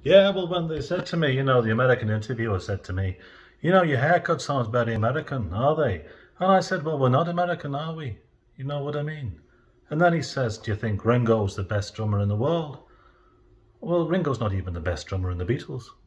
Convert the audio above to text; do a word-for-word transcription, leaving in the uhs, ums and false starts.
Yeah, well, when they said to me, you know, the American interviewer said to me, you know, your haircut sounds very American, are they? And I said, well, we're not American, are we? You know what I mean? And then he says, do you think Ringo's the best drummer in the world? Well, Ringo's not even the best drummer in the Beatles.